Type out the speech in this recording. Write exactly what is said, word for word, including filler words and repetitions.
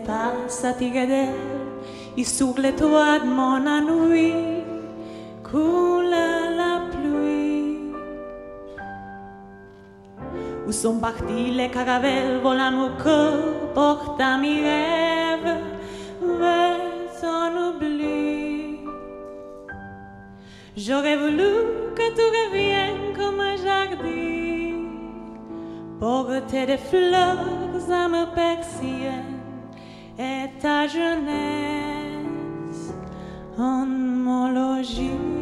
pas s'attirer d'elle, et sur les toits de mon ennui coule la pluie. Où sont partis les caravelles volant au corps, portant mes rêves vers son oubli. J'aurais voulu que tout revienne comme un jardin, porter des fleurs à me persiennes et ta jeunesse en mon logis.